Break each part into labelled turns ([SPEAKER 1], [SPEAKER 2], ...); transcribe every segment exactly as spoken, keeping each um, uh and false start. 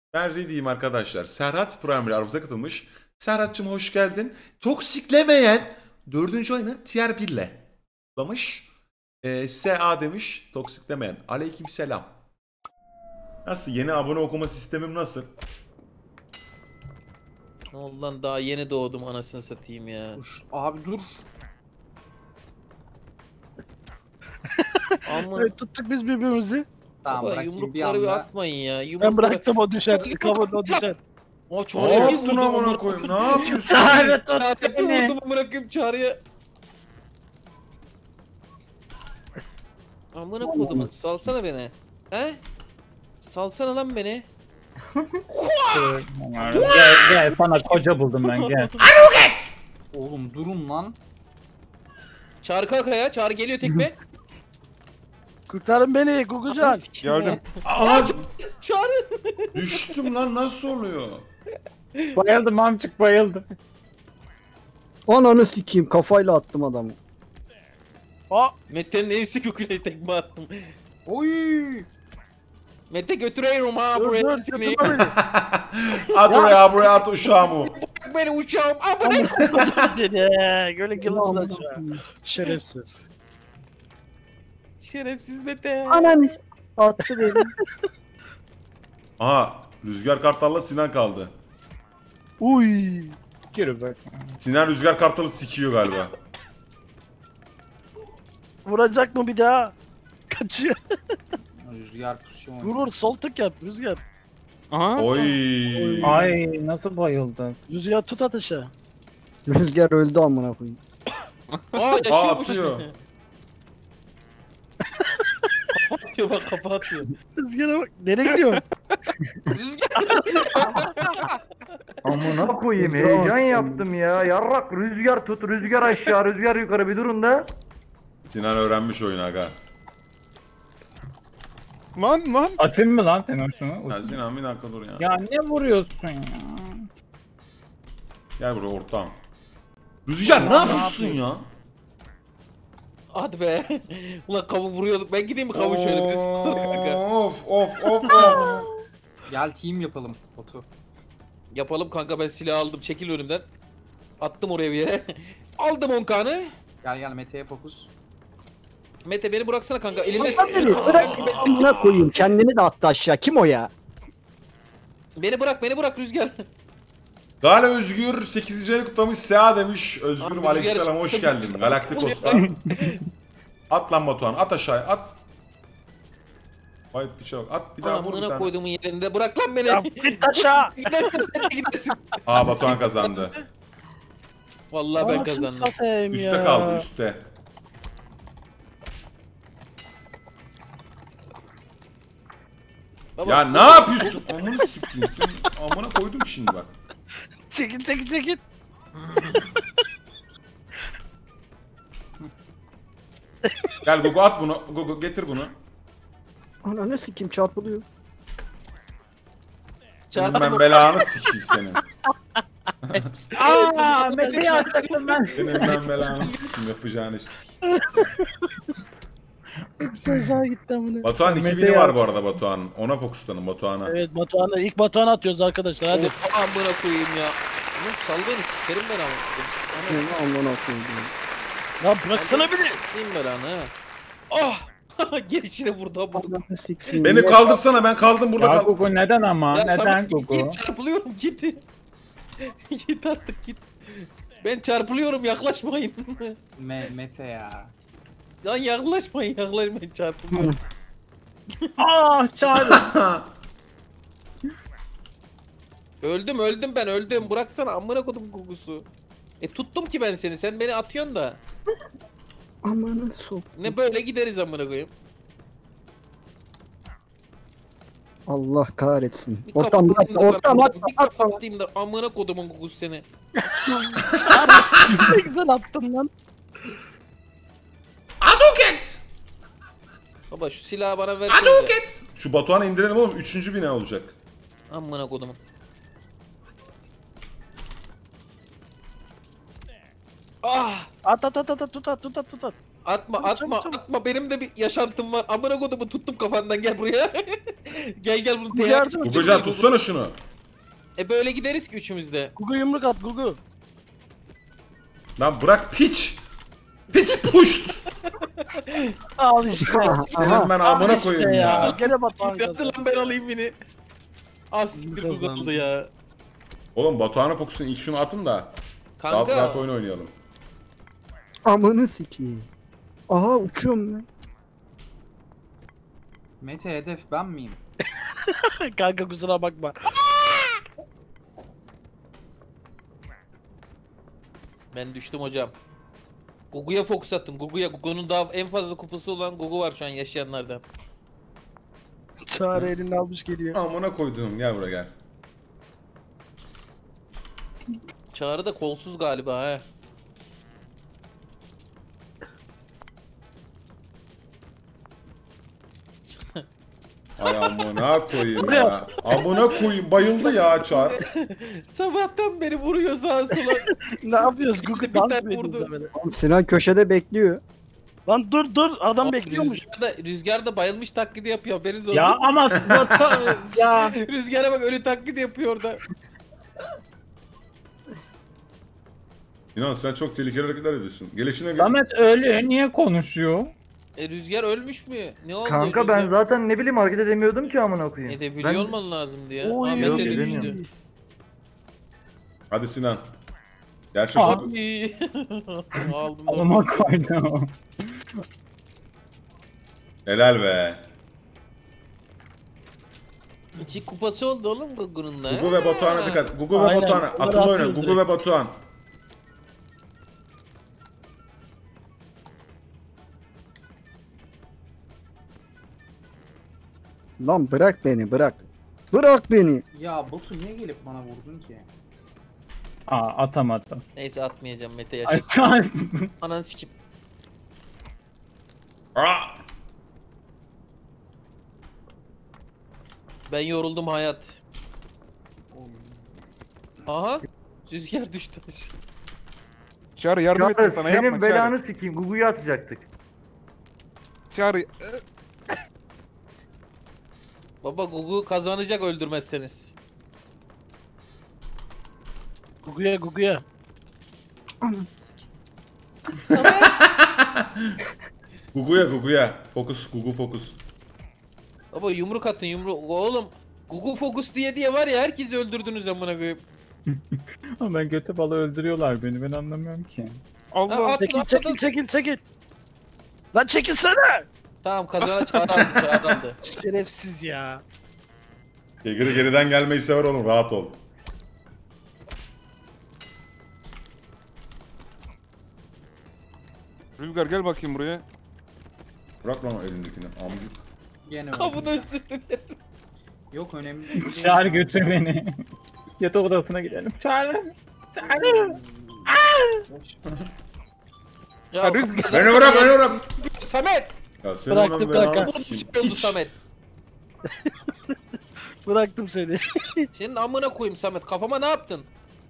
[SPEAKER 1] Ben ready'yim arkadaşlar. Serhat Primary aramıza katılmış. Serhat'cığım hoş geldin. Toksiklemeyen dördüncü oyunu tier bir ile kutlamış. Ee, S A demiş toksiklemeyen. Aleykümselam. Nasıl? Yeni abone okuma sistemim nasıl?
[SPEAKER 2] Ne oldu lan, daha yeni doğdum anasını satayım ya.
[SPEAKER 3] Dur, abi dur.
[SPEAKER 2] Aman
[SPEAKER 4] Evet, tuttuk biz birbirimizi.
[SPEAKER 3] Tamam
[SPEAKER 2] baba,
[SPEAKER 3] bırakayım bir
[SPEAKER 2] yumrukları bir
[SPEAKER 3] anda.
[SPEAKER 2] atmayın ya.
[SPEAKER 4] Ben
[SPEAKER 2] Yumrukları...
[SPEAKER 4] bıraktım, o düşer. Kavun o düşer.
[SPEAKER 2] O
[SPEAKER 1] Ne
[SPEAKER 2] çağrıya bir
[SPEAKER 1] yaptın
[SPEAKER 2] vurdum
[SPEAKER 1] amına
[SPEAKER 2] amına
[SPEAKER 1] koyayım? Ne yapıyorsun?
[SPEAKER 4] Çağrı
[SPEAKER 2] Çağrıya
[SPEAKER 4] tuttu
[SPEAKER 2] bir
[SPEAKER 4] beni.
[SPEAKER 2] vurdum amına koyayım çağrıya. Amına kodumun, salsana beni. He? Salsana lan beni.
[SPEAKER 5] Gel gel, sana koca buldum ben, gel.
[SPEAKER 3] Oğlum durun lan.
[SPEAKER 2] Çağrı kalk ayağa, Çağrı geliyor tekme.
[SPEAKER 4] Kurtarın beni Gugucan.
[SPEAKER 1] Gördüm. Aa,
[SPEAKER 2] Çağrı.
[SPEAKER 1] düştüm lan, nasıl oluyor?
[SPEAKER 5] Bayıldım amcık, bayıldım.
[SPEAKER 6] Ananı sikeyim, kafayla attım adamı.
[SPEAKER 4] Aa,
[SPEAKER 2] Mete'nin ensi köküne tekme attım.
[SPEAKER 3] Oy.
[SPEAKER 2] Mete götürüyorum ha
[SPEAKER 4] dur
[SPEAKER 2] buraya
[SPEAKER 4] dur,
[SPEAKER 2] seni.
[SPEAKER 4] götürme beni.
[SPEAKER 1] At oraya, buraya at uşağımı.
[SPEAKER 2] Bırak beni uçağım amına koyayım.
[SPEAKER 4] Seni. Göle kılıçla aşağı. Şerefsiz.
[SPEAKER 2] Şerefsiz Mete.
[SPEAKER 6] Ananı s- attı beni.
[SPEAKER 1] Aha, Rüzgar Kartal'la Sinan kaldı.
[SPEAKER 4] Uy.
[SPEAKER 5] Yürü bak.
[SPEAKER 1] Sinan Rüzgar Kartal'ı sikiyor galiba.
[SPEAKER 4] Vuracak mı bir daha? Kaçıyor.
[SPEAKER 3] Rüzgar pusuyor.
[SPEAKER 4] Vurur, sol tık yap Rüzgar.
[SPEAKER 1] Oy.
[SPEAKER 5] Ay, nasıl bayıldı.
[SPEAKER 4] Rüzgar tut ateşe.
[SPEAKER 6] Rüzgar öldü amına koyayım.
[SPEAKER 2] Aa
[SPEAKER 1] Aa,
[SPEAKER 2] yaşıyormuş.
[SPEAKER 1] atıyor.
[SPEAKER 2] Kafa atıyor bak, kafa atıyor.
[SPEAKER 4] Rüzgar'a bak. Nereye gidiyorsun?
[SPEAKER 2] Rüzgar.
[SPEAKER 7] Amına koyayım, heyecan yaptım ya. Yarrak, rüzgar tut, rüzgar aşağı, rüzgar yukarı, bir durun da.
[SPEAKER 1] Sinan öğrenmiş oyunu aga.
[SPEAKER 4] Man man.
[SPEAKER 5] Atayım mı lan sen şunu?
[SPEAKER 1] Ya Sinan bir dakika dur ya.
[SPEAKER 5] Ya ne vuruyorsun ya?
[SPEAKER 1] Gel buraya ortağım. Rüzgar ne yapıyorsun ya?
[SPEAKER 2] Hadi be. Ulan kavu vuruyorduk. Ben gideyim mi kavu şöyle bir de sıksana kanka.
[SPEAKER 1] Of of of of.
[SPEAKER 3] Gel team yapalım Batu.
[SPEAKER 2] Yapalım kanka, ben silah aldım. Çekil önümden. Attım oraya bir yere. Aldım on kanı.
[SPEAKER 3] Gel gel Mete'ye fokus.
[SPEAKER 2] Mete beni bıraksana kanka. Elinde
[SPEAKER 6] Beni bırak amına koyayım, kendini de attı aşağı. Kim o ya?
[SPEAKER 2] Beni bırak, beni bırak Rüzgar.
[SPEAKER 1] Gale Özgür sekizinci ayını kutlamış, Sea demiş. Özgür'üm
[SPEAKER 2] Abi,
[SPEAKER 1] aleykümselam, hoş
[SPEAKER 2] Rüzgar-
[SPEAKER 1] geldin. Galaktikos'tan. At lan Batuhan, at aşağıya, at. Vay piçe bak, at bir daha vur bir
[SPEAKER 2] Amına
[SPEAKER 1] tane.
[SPEAKER 2] koyduğumun yerinde. Bırak lan beni.
[SPEAKER 4] Ya git aşağı.
[SPEAKER 2] Gidersin sen de gidersin.
[SPEAKER 1] Aa, Batuhan kazandı.
[SPEAKER 2] Vallahi ben
[SPEAKER 4] Anasını
[SPEAKER 2] kazandım.
[SPEAKER 4] satayım
[SPEAKER 1] Üste
[SPEAKER 4] ya.
[SPEAKER 1] kaldı, üste.
[SPEAKER 2] Baba,
[SPEAKER 1] Ya ne yapıyorsun? Amına sikeyim sen. Amına koydum şimdi bak.
[SPEAKER 4] Çekil çekil çekil.
[SPEAKER 1] Gel Gugu, at bunu. Gugu getir bunu.
[SPEAKER 6] Ananı sikeyim, çarpılıyor.
[SPEAKER 1] Senin
[SPEAKER 2] Çağrı
[SPEAKER 1] ben belanı sikeyim senin.
[SPEAKER 5] Aaa, Mete'yi atacaktım ben.
[SPEAKER 1] Senin ben belanı sikeyim, yapacağın işi sikeyim.
[SPEAKER 4] Hepsi aşağı gitti amına.
[SPEAKER 1] Batuhan iki bini var bu arada Batuhan'ın. Ona fokuslanın Batuhan'a.
[SPEAKER 4] Evet, Batuhan'a ilk Batuhan'a atıyoruz arkadaşlar, hadi.
[SPEAKER 2] Of, amına koyayım ya. Oğlum sal beni, sikerim ben ama.
[SPEAKER 6] Ne amına koyayım.
[SPEAKER 4] Lan bıraksana beni.
[SPEAKER 2] Sikeyim ben ana. Ah! Gel içine vurdu amına.
[SPEAKER 6] Ananı sikeyim.
[SPEAKER 1] Beni
[SPEAKER 6] Ya-
[SPEAKER 1] kaldırsana, ben kaldım burada
[SPEAKER 5] Ya
[SPEAKER 1] kaldım.
[SPEAKER 5] Gugu neden ama?
[SPEAKER 2] Ya
[SPEAKER 5] Neden
[SPEAKER 2] Samet,
[SPEAKER 5] Gugu?
[SPEAKER 2] git, çarpılıyorum git. Git artık git. Ben çarpılıyorum, yaklaşmayın.
[SPEAKER 3] Me Mete ya.
[SPEAKER 2] Lan yaklaşmayın, yaklaşmayın, çarpılıyorum.
[SPEAKER 5] Ah, çağırdı.
[SPEAKER 2] Öldüm öldüm ben öldüm, bıraksana amına kodum kokusu. E tuttum ki ben seni, sen beni atıyorsun da.
[SPEAKER 6] Amanı sok.
[SPEAKER 2] Ne böyle gideriz amına koyayım.
[SPEAKER 6] Allah kahretsin.
[SPEAKER 2] Bir
[SPEAKER 6] Ortam
[SPEAKER 2] kafa
[SPEAKER 6] at,
[SPEAKER 2] atayım da
[SPEAKER 6] ortam
[SPEAKER 2] sana-
[SPEAKER 6] at,
[SPEAKER 2] Bir
[SPEAKER 6] at.
[SPEAKER 2] kafa atayım da amına kodumun kokusu seni.
[SPEAKER 4] Ne güzel attın lan.
[SPEAKER 1] Aduket!
[SPEAKER 2] Baba şu silahı bana ver.
[SPEAKER 1] Aduket! Şu Batuhan'ı indirelim oğlum, üçüncü bine olacak.
[SPEAKER 2] Amına kodumun. Ah!
[SPEAKER 4] At at at at at, tut at tut at tut at.
[SPEAKER 2] Atma
[SPEAKER 4] Çabuk,
[SPEAKER 2] atma
[SPEAKER 4] çabuk, çabuk.
[SPEAKER 2] atma, benim de bir yaşantım var. Amına kodumu tuttum kafandan, gel buraya. Gel gel bunu
[SPEAKER 4] Gugu
[SPEAKER 2] teğet.
[SPEAKER 4] yardım et.
[SPEAKER 1] Gugucan tutsana şunu.
[SPEAKER 2] E böyle gideriz ki üçümüz de.
[SPEAKER 4] Gugu yumruk at Gugu.
[SPEAKER 1] Lan bırak piç. Piç puşt.
[SPEAKER 4] Al işte.
[SPEAKER 1] Senin ben
[SPEAKER 4] Al
[SPEAKER 1] amına
[SPEAKER 4] işte
[SPEAKER 1] koyayım ya.
[SPEAKER 4] Gene Batuhan
[SPEAKER 2] Yaptı
[SPEAKER 4] kazandı.
[SPEAKER 2] lan ben alayım beni. Az siktir
[SPEAKER 4] Kazandı.
[SPEAKER 2] uzatıldı ya.
[SPEAKER 1] Oğlum Batuhan'a fokusun ilk şunu atın da. Rahat
[SPEAKER 2] Kanka.
[SPEAKER 1] rahat oyun oynayalım.
[SPEAKER 6] Amanı sikeyim. Aha uçuyorum ben.
[SPEAKER 3] Mete hedef ben miyim?
[SPEAKER 4] Kanka kusura bakma.
[SPEAKER 2] Ben düştüm hocam. Gugu'ya fokus attım. Gugu'ya. Gugu'nun daha en fazla kupası olan Gugu var şu an yaşayanlardan.
[SPEAKER 4] Çağrı elini almış geliyor.
[SPEAKER 1] Amına koydum gel buraya gel.
[SPEAKER 2] Çağrı da kolsuz galiba he.
[SPEAKER 1] Ay amına koyayım ya. Amına koyayım bayıldı ya Çağrı.
[SPEAKER 2] Sabahtan beri vuruyor sağa sola.
[SPEAKER 4] Ne yapıyoruz Gugu?
[SPEAKER 2] Bir
[SPEAKER 4] Dans
[SPEAKER 2] tane
[SPEAKER 4] mı ediyoruz
[SPEAKER 2] vurdu.
[SPEAKER 4] hemen?
[SPEAKER 6] Oğlum Sinan köşede bekliyor.
[SPEAKER 4] Lan dur dur adam bekliyormuş.
[SPEAKER 2] Rüzgar da, Rüzgar da bayılmış taklidi yapıyor haberiniz olsun.
[SPEAKER 5] Ya ama Batu- ya.
[SPEAKER 2] Rüzgar'a bak ölü taklidi yapıyor orada.
[SPEAKER 1] İnan sen çok tehlikeli hareketler yapıyorsun. Gelişine gel.
[SPEAKER 5] Samet öyle niye konuşuyor?
[SPEAKER 2] E, Rüzgar ölmüş mü? Ne oldu?
[SPEAKER 7] Kanka
[SPEAKER 2] Rüzgar?
[SPEAKER 7] ben zaten ne bileyim hareket edemiyordum ki amına koyayım.
[SPEAKER 2] Edebiliyor
[SPEAKER 7] Ben-
[SPEAKER 2] olman lazımdı ya.
[SPEAKER 4] Oy,
[SPEAKER 2] Ahmet
[SPEAKER 7] yok,
[SPEAKER 2] de
[SPEAKER 7] edemiyorum.
[SPEAKER 2] düştü.
[SPEAKER 1] Hadi Sinan. Gerçek
[SPEAKER 5] Aa.
[SPEAKER 1] oldu.
[SPEAKER 2] Ay. Aldım.
[SPEAKER 5] Alma
[SPEAKER 2] ortasını.
[SPEAKER 5] koydum.
[SPEAKER 1] Helal be.
[SPEAKER 2] İki kupası oldu oğlum Gugu'nun da.
[SPEAKER 1] Gugu ve Batuhan'a dikkat. Gugu ve
[SPEAKER 4] Aynen,
[SPEAKER 1] Batuhan'a.
[SPEAKER 4] onları
[SPEAKER 1] Akıllı oynayın.
[SPEAKER 4] atıyoruz
[SPEAKER 1] Gugu
[SPEAKER 4] direkt.
[SPEAKER 1] ve Batuhan.
[SPEAKER 6] Lan bırak beni bırak. Bırak beni.
[SPEAKER 3] Ya Batu niye gelip bana vurdun ki?
[SPEAKER 5] Aa atamadım.
[SPEAKER 2] Neyse atmayacağım Mete yaşasın.
[SPEAKER 5] Aşağı.
[SPEAKER 2] Ananı sikip.
[SPEAKER 1] Aa!
[SPEAKER 2] Ben yoruldum hayat. Aha. Rüzgar düştü.
[SPEAKER 8] Çağrı yardım ettim
[SPEAKER 7] Çağrı
[SPEAKER 8] sana
[SPEAKER 7] senin
[SPEAKER 8] yapma
[SPEAKER 7] belanı
[SPEAKER 8] Çağrı.
[SPEAKER 7] sikeyim. Gugu'yu atacaktık.
[SPEAKER 8] Çağrı
[SPEAKER 2] Baba Gugu kazanacak öldürmezseniz.
[SPEAKER 4] Gugu'ya Gugu'ya.
[SPEAKER 1] Gugu'ya Gugu'ya. Fokus Gugu fokus.
[SPEAKER 2] Baba yumruk atın yumruk. Oğlum Gugu Focus diye diye var ya herkesi öldürdünüz amına koyayım.
[SPEAKER 5] Ama ben götü balığı öldürüyorlar beni, ben anlamıyorum ki.
[SPEAKER 2] Ha,
[SPEAKER 8] Allah.
[SPEAKER 2] at,
[SPEAKER 4] Çekil
[SPEAKER 2] at,
[SPEAKER 4] çekil
[SPEAKER 2] at.
[SPEAKER 4] çekil çekil. Lan çekilsene.
[SPEAKER 2] Tamam kazanan Çağrı aldı Çağrı aldı.
[SPEAKER 4] Şerefsiz ya.
[SPEAKER 1] Geri geriden gelmeyi sever oğlum. Rahat ol.
[SPEAKER 8] Rüzgar gel bakayım buraya.
[SPEAKER 1] Bırak lan o elindekini. Amcık.
[SPEAKER 3] Gene
[SPEAKER 2] Kavun
[SPEAKER 3] öldüm.
[SPEAKER 2] özür dilerim.
[SPEAKER 3] Yok önemli değil.
[SPEAKER 5] Çağrı götür beni. Yatak odasına gidelim. Çağrı. Çağrı.
[SPEAKER 2] Ya,
[SPEAKER 8] Ha, Rüzgar.
[SPEAKER 1] Beni bırak beni bırak.
[SPEAKER 2] Samet.
[SPEAKER 1] Ya senin
[SPEAKER 4] Bıraktım
[SPEAKER 1] lan belanı
[SPEAKER 4] kanka.
[SPEAKER 2] Bir
[SPEAKER 1] sikeyim.
[SPEAKER 2] şey oldu
[SPEAKER 1] Piç.
[SPEAKER 2] Samet.
[SPEAKER 4] Bıraktım seni.
[SPEAKER 2] Senin amına koyayım Samet kafama ne yaptın?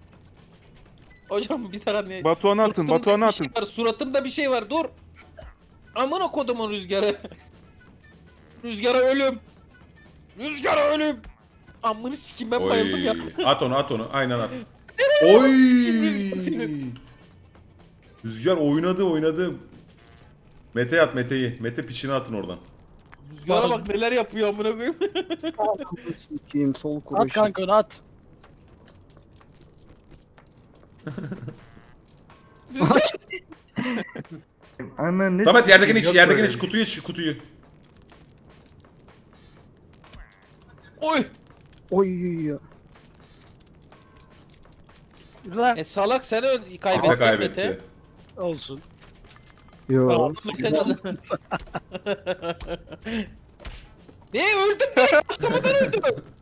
[SPEAKER 2] Hocam bir tane
[SPEAKER 8] Batuhan'a atın,
[SPEAKER 2] suratımda
[SPEAKER 8] Batuhan'a
[SPEAKER 2] bir şey
[SPEAKER 8] atın.
[SPEAKER 2] var, suratımda bir şey var dur. Amına kodumun Rüzgarı. Rüzgara ölüm. Rüzgara ölüm. Amını sikeyim ben bayıldım ya.
[SPEAKER 1] Oy. At onu at onu. Aynen at. Oy.
[SPEAKER 2] sikeyim Rüzgar senin.
[SPEAKER 1] Rüzgar oynadı oynadı. Mete at Mete'yi. Mete piçini atın oradan.
[SPEAKER 2] Rüzgara bak neler yapıyor amına koyayım.
[SPEAKER 6] Sikeyim sol
[SPEAKER 4] At
[SPEAKER 6] kuruşu.
[SPEAKER 4] kanka onu at.
[SPEAKER 2] Rüzgar.
[SPEAKER 7] Ananı
[SPEAKER 1] Samet yerdekini iç,
[SPEAKER 7] Yok
[SPEAKER 1] yerdekini
[SPEAKER 7] böyle
[SPEAKER 1] iç.
[SPEAKER 7] bir
[SPEAKER 1] Kutuyu iç, kutuyu.
[SPEAKER 2] Oy.
[SPEAKER 6] Oy ya.
[SPEAKER 4] Lan
[SPEAKER 2] E salak sen öl
[SPEAKER 1] Mete
[SPEAKER 2] kaybettin Mete.
[SPEAKER 1] kaybetti.
[SPEAKER 4] olsun.
[SPEAKER 6] Yo.
[SPEAKER 2] Mete kazandı. Ne öldüm ben başlamadan öldüm.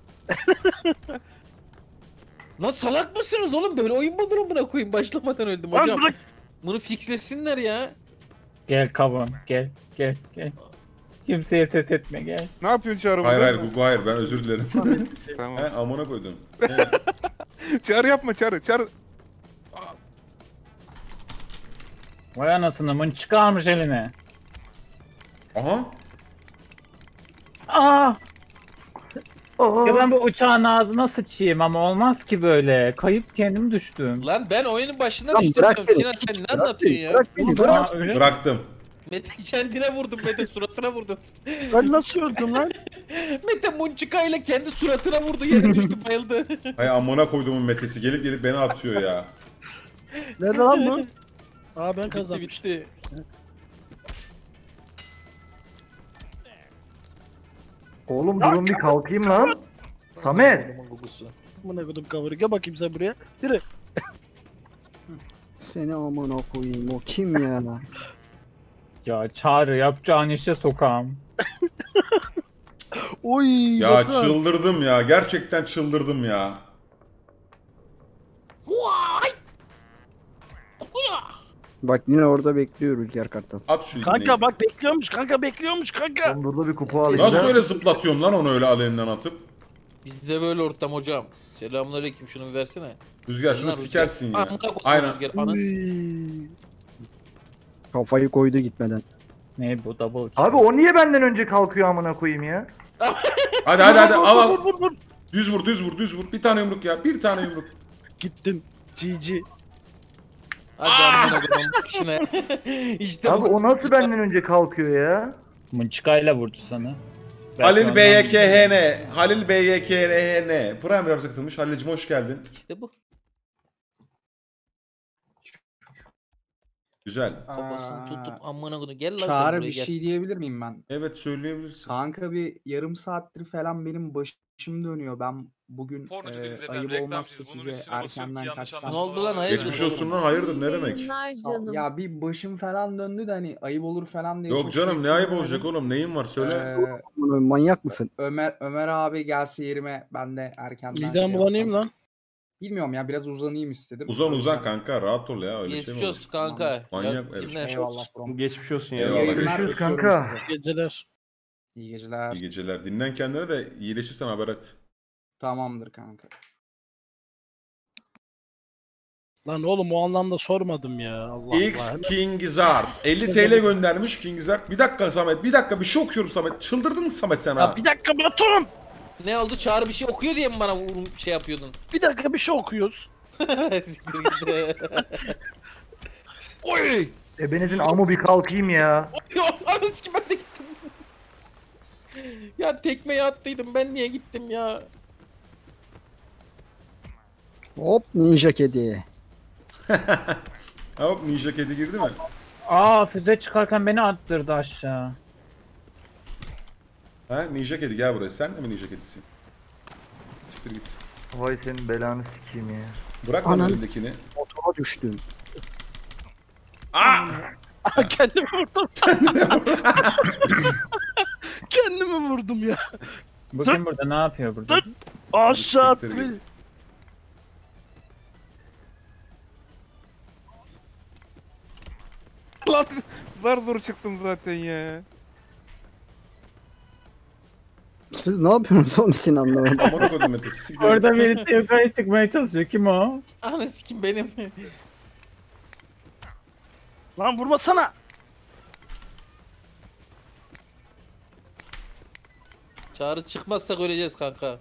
[SPEAKER 2] Lan salak mısınız oğlum böyle oyun mu olur amına koyayım başlamadan öldüm
[SPEAKER 4] Lan
[SPEAKER 2] hocam.
[SPEAKER 4] bırak.
[SPEAKER 2] Bunu fixlesinler ya.
[SPEAKER 5] Gel kavun. Gel. Gel. Gel. Kimseye ses etme gel.
[SPEAKER 8] Ne yapıyorsun Çağrı
[SPEAKER 1] Hayır
[SPEAKER 8] burada?
[SPEAKER 1] hayır Gugu hayır ben özür dilerim.
[SPEAKER 8] Tamam.
[SPEAKER 1] He amına koydum.
[SPEAKER 8] Çağrı yapma Çağrı. Çağrı.
[SPEAKER 5] Vay anasını mın çıkarmış eline.
[SPEAKER 1] Aha.
[SPEAKER 5] Aa!
[SPEAKER 7] Aa.
[SPEAKER 5] Ya ben bu uçağın ağzına sıçayım ama olmaz ki böyle. Kayıp kendim düştüm.
[SPEAKER 2] Lan ben oyunun başında
[SPEAKER 6] Lan
[SPEAKER 2] düştüm
[SPEAKER 6] bırak
[SPEAKER 2] diyorum.
[SPEAKER 6] beni,
[SPEAKER 2] Sinan
[SPEAKER 6] piç,
[SPEAKER 2] sen ne
[SPEAKER 6] bırak
[SPEAKER 2] anlatıyorsun
[SPEAKER 6] beni,
[SPEAKER 2] ya?
[SPEAKER 6] Bırak beni bırak.
[SPEAKER 5] Aa, öyle.
[SPEAKER 1] Bıraktım.
[SPEAKER 2] Mete kendine vurdum, Mete suratına vurdum.
[SPEAKER 4] Ben nasıl öldüm lan?
[SPEAKER 2] Mete Munchika'yla kendi suratına vurdu, yere düştü, bayıldı.
[SPEAKER 1] Hay amına koyduğumun metesi gelip gelip beni atıyor ya.
[SPEAKER 4] Nerede lan bu? Aa ben
[SPEAKER 2] bitti
[SPEAKER 4] kazanmışım.
[SPEAKER 2] bitti.
[SPEAKER 7] Oğlum durun bir kalkayım lan. Samet.
[SPEAKER 2] Adamın kokusu.
[SPEAKER 4] Amına koydum kavuru. Gel bakayım sen buraya. Yürü.
[SPEAKER 6] Seni amına koyayım o kim ya?
[SPEAKER 5] Ya Çağrı yapacağın işe sokağım.
[SPEAKER 4] Oy.
[SPEAKER 1] Ya
[SPEAKER 4] Batuhan.
[SPEAKER 1] çıldırdım ya. Gerçekten çıldırdım ya.
[SPEAKER 2] Vay!
[SPEAKER 6] Bak yine orada bekliyor Rüzgar Kartal.
[SPEAKER 1] At şu
[SPEAKER 4] Kanka
[SPEAKER 1] ibneyi.
[SPEAKER 4] bak bekliyormuş kanka bekliyormuş kanka.
[SPEAKER 7] Oğlum dur da bir kupa alayım.
[SPEAKER 1] Nasıl
[SPEAKER 7] da.
[SPEAKER 1] öyle zıplatıyorum lan onu öyle aleninden atıp?
[SPEAKER 2] Bizde böyle ortam hocam. Selamünaleyküm, şunu bir versene.
[SPEAKER 1] Rüzgar şunu
[SPEAKER 2] Rüzgar.
[SPEAKER 1] sikersin ya.
[SPEAKER 2] Amına koydum
[SPEAKER 1] Aynen.
[SPEAKER 2] Rüzgar, anasını.
[SPEAKER 4] Uy.
[SPEAKER 6] Kafayı koydu gitmeden.
[SPEAKER 5] Ne bu double kill.
[SPEAKER 7] Abi o niye benden önce kalkıyor amına koyayım ya?
[SPEAKER 1] Hadi hadi hadi al al.
[SPEAKER 4] Vur vur vur.
[SPEAKER 1] Düz vur düz vur düz vur. Bir tane yumruk ya. Bir tane yumruk.
[SPEAKER 4] Gittin. G G.
[SPEAKER 2] Hadi amına koydum işine. İşte
[SPEAKER 7] Abi
[SPEAKER 2] bu.
[SPEAKER 7] o nasıl benden önce kalkıyor ya?
[SPEAKER 5] Mınçıkayla vurdu sana. Belki
[SPEAKER 1] Halil
[SPEAKER 5] ondan-
[SPEAKER 1] B Y K H N. Halil B Y K H N. Prime Raps'a katılmış. Halil'cim hoş geldin.
[SPEAKER 2] İşte bu.
[SPEAKER 1] Güzel.
[SPEAKER 2] Kafasını
[SPEAKER 3] Aa,
[SPEAKER 2] tutup amına koydum. Gel lan sen
[SPEAKER 3] Çağrı
[SPEAKER 2] buraya
[SPEAKER 3] bir
[SPEAKER 2] gel.
[SPEAKER 3] şey diyebilir miyim ben?
[SPEAKER 1] Evet söyleyebilirsin.
[SPEAKER 3] Kanka bir yarım saattir falan benim başım dönüyor. Ben bugün
[SPEAKER 9] Pornocu
[SPEAKER 3] e,
[SPEAKER 9] değiliz efendim,
[SPEAKER 3] ayıp
[SPEAKER 9] reklam
[SPEAKER 3] olmazsa
[SPEAKER 9] siz. Bunun
[SPEAKER 3] size
[SPEAKER 9] üstüne basıyorum ki
[SPEAKER 3] erkenden
[SPEAKER 9] yanlış
[SPEAKER 3] kaçsam.
[SPEAKER 2] Ne oldu lan, hayırdır?
[SPEAKER 1] Geçmiş olsun lan hayırdır ne demek?
[SPEAKER 10] Yayınlar
[SPEAKER 3] Sağ-
[SPEAKER 10] canım.
[SPEAKER 3] Ya bir başım falan döndü de hani ayıp olur falan diye.
[SPEAKER 1] Yok
[SPEAKER 3] çok
[SPEAKER 1] canım
[SPEAKER 3] şey
[SPEAKER 1] ne ayıp
[SPEAKER 3] yapıyorum
[SPEAKER 1] olacak
[SPEAKER 3] dedim.
[SPEAKER 1] oğlum neyin var söyle.
[SPEAKER 3] Ee,
[SPEAKER 6] Aman, manyak mısın?
[SPEAKER 3] Ömer Ömer abi gelse yerime ben de erkenden
[SPEAKER 4] Midem
[SPEAKER 3] şey
[SPEAKER 4] bulanayım
[SPEAKER 3] yapsam.
[SPEAKER 4] lan.
[SPEAKER 3] Bilmiyorum ya biraz uzanayım istedim.
[SPEAKER 1] Uzan
[SPEAKER 3] O
[SPEAKER 1] uzan
[SPEAKER 3] yüzden-
[SPEAKER 1] kanka rahat ol ya öyle şey mi
[SPEAKER 2] Geçmiş
[SPEAKER 1] olur?
[SPEAKER 2] olsun kanka.
[SPEAKER 1] Manyak
[SPEAKER 2] Ya,
[SPEAKER 1] herif.
[SPEAKER 2] dinle.
[SPEAKER 3] Eyvallah bro.
[SPEAKER 7] Geçmiş olsun
[SPEAKER 1] ya. Eyvallah.
[SPEAKER 3] Yayınlar
[SPEAKER 7] Görüşürüz
[SPEAKER 3] öpüyorum
[SPEAKER 7] kanka.
[SPEAKER 3] sizi.
[SPEAKER 4] Geceler.
[SPEAKER 3] İyi geceler.
[SPEAKER 1] İyi geceler. Dinlen kendine de iyileşirsen haber et.
[SPEAKER 3] Tamamdır kanka.
[SPEAKER 4] Lan oğlum o anlamda sormadım ya. Allah
[SPEAKER 1] X
[SPEAKER 4] Allah.
[SPEAKER 1] King Zart elli T L göndermiş King Zart. Bir dakika Samet bir dakika bir şey okuyorum Samet. Çıldırdın mı Samet sen ha?
[SPEAKER 4] Ya bir dakika Batuhan.
[SPEAKER 2] Ne oldu? Çağrı bir şey okuyor diye mi bana vur- şey yapıyordun?
[SPEAKER 4] Bir dakika bir şey okuyoruz.
[SPEAKER 2] Siktir git. Oy!
[SPEAKER 7] Ebenizin amı bir kalkayım ya.
[SPEAKER 2] Oy! Anasını ki ben de gittim. Ya tekmeyi attıydım, ben niye gittim ya?
[SPEAKER 6] Hop ninja kedi.
[SPEAKER 1] Hop ninja kedi girdi mi?
[SPEAKER 5] Aa füze çıkarken beni attırdı aşağı.
[SPEAKER 1] Ha ninja kedi gel buraya. Sen de mi ninja kedisin? Siktir git.
[SPEAKER 7] Vay senin belanı sikeyim ya.
[SPEAKER 1] Bırak lan
[SPEAKER 6] Anam.
[SPEAKER 1] elindekini.
[SPEAKER 6] Motora düştüm.
[SPEAKER 1] Aa!
[SPEAKER 4] Kendimi vurdum. Kendimi vurdum ya.
[SPEAKER 5] Bugün burada ne yapıyor burada?
[SPEAKER 4] Dur. Aşağı at
[SPEAKER 1] Siktir
[SPEAKER 4] beni.
[SPEAKER 1] git.
[SPEAKER 8] Lan zar zor çıktım zaten ya.
[SPEAKER 6] Siz ne yapıyorsunuz oğlum Sinan'la?
[SPEAKER 1] Amına koydum Mete. Siktir.
[SPEAKER 5] Orada birisi yukarı çıkmaya çalışıyor. Kim o?
[SPEAKER 2] Anasını kim benim?
[SPEAKER 4] Lan vurmasana.
[SPEAKER 2] Çağrı çıkmazsak öleceğiz kanka.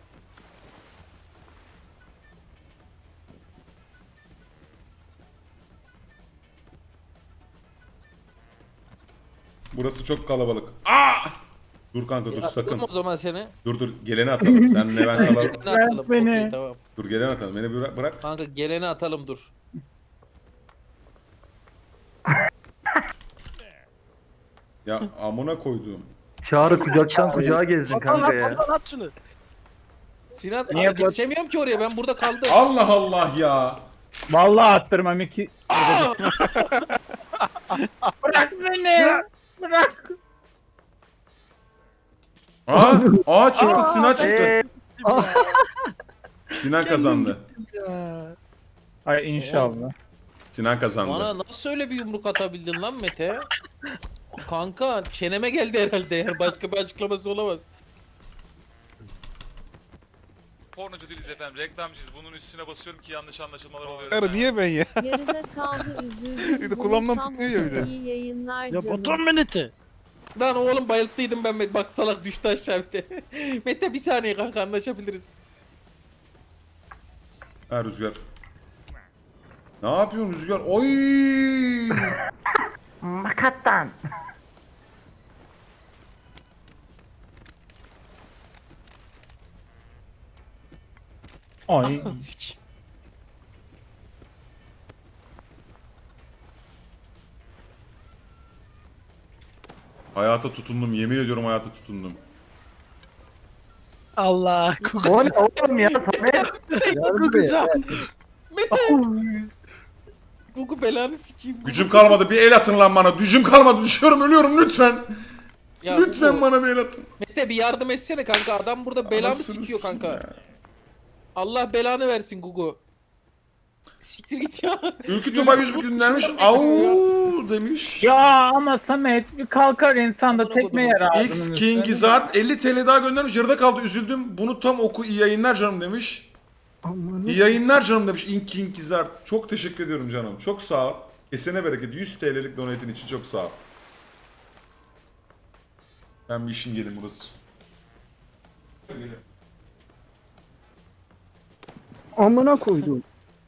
[SPEAKER 1] Burası çok kalabalık. Aa! Dur kanka dur
[SPEAKER 2] Ya,
[SPEAKER 1] sakın.
[SPEAKER 2] atalım o zaman seni.
[SPEAKER 1] Dur dur geleni atalım. Senle ben kalalım.
[SPEAKER 2] Geleni atalım.
[SPEAKER 5] beni.
[SPEAKER 2] Okey, tamam.
[SPEAKER 1] Dur geleni atalım. Beni bırak. bırak.
[SPEAKER 2] Kanka geleni atalım dur.
[SPEAKER 1] Ya amına koyduğum.
[SPEAKER 7] Çağrı kucaktan kucağa gezdin
[SPEAKER 4] Batuhan
[SPEAKER 7] kanka
[SPEAKER 4] at
[SPEAKER 7] ya.
[SPEAKER 4] Batuhan at şunu.
[SPEAKER 2] Sinan
[SPEAKER 5] Niye
[SPEAKER 2] Niye geçemiyorum ki oraya, ben burada kaldım.
[SPEAKER 1] Allah Allah ya.
[SPEAKER 5] Vallahi attırmam iki. Bırak beni. Bırak.
[SPEAKER 1] Aa, aa çıktı Sinan çıktı.
[SPEAKER 7] Eee
[SPEAKER 1] Sinan kazandı.
[SPEAKER 4] Ya.
[SPEAKER 5] Ay inşallah.
[SPEAKER 1] Sinan kazandı.
[SPEAKER 2] Bana nasıl öyle bir yumruk atabildin lan Mete? Kanka çeneme geldi herhalde, yani başka bir açıklaması olamaz.
[SPEAKER 9] Pornocu değiliz efendim, reklamcıyız. Bunun üstüne basıyorum ki yanlış anlaşılmalar oluyor.
[SPEAKER 8] Çağrı niye ben ya?
[SPEAKER 10] Yarıda kaldı üzüldüm.
[SPEAKER 8] Bir de
[SPEAKER 10] Bunu
[SPEAKER 8] kulağımdan
[SPEAKER 10] tam
[SPEAKER 8] tutuyor ya bir de.
[SPEAKER 10] iyi yayınlar
[SPEAKER 4] Ya
[SPEAKER 10] canım.
[SPEAKER 4] Batuhan Menete.
[SPEAKER 2] Lan oğlum bayılttıydım ben Mete. Bak salak düştü aşağı bir de. Mete bir saniye kanka anlaşabiliriz.
[SPEAKER 1] Ha Rüzgar. Ne yapıyorsun Rüzgar? Oy!
[SPEAKER 7] Makattan.
[SPEAKER 5] Ay.
[SPEAKER 2] Sikeyim.
[SPEAKER 1] Hayata tutundum. Yemin ediyorum hayata tutundum.
[SPEAKER 4] Allah.
[SPEAKER 7] O ne oğlum ya Samet?
[SPEAKER 4] Kukacağım.
[SPEAKER 2] Mete. Gugu belanı sikeyim. Gugu.
[SPEAKER 1] Gücüm kalmadı. Bir el atın lan bana. Gücüm kalmadı. Düşüyorum ölüyorum lütfen.
[SPEAKER 2] Ya
[SPEAKER 1] Lütfen
[SPEAKER 2] Gugu,
[SPEAKER 1] bana bir el atın.
[SPEAKER 2] Mete bir yardım etsene kanka. Adam burada belamı
[SPEAKER 1] Anasını
[SPEAKER 2] sikiyor kanka.
[SPEAKER 1] sikeyim ya.
[SPEAKER 2] Allah belanı versin Gugu. Siktir git ya.
[SPEAKER 1] Ülkü Tuba yüz bin göndermiş. Au demiş.
[SPEAKER 5] Ya ama Samet bir kalkar insan da
[SPEAKER 2] Amına
[SPEAKER 5] tekme
[SPEAKER 2] kodum.
[SPEAKER 5] yer ağzının
[SPEAKER 1] X
[SPEAKER 5] üstüne.
[SPEAKER 1] King Gizzard elli T L daha göndermiş. Yarıda kaldı üzüldüm. Bunu tam oku iyi yayınlar canım demiş.
[SPEAKER 6] Aman
[SPEAKER 1] İyi yayınlar canım demiş. Ink King Gizzard. Çok teşekkür ediyorum canım. Çok sağ ol. Kesene bereket. yüz T L'lik donate'in için çok sağ ol. Ben bir işin gelin burası.
[SPEAKER 6] amına koydum.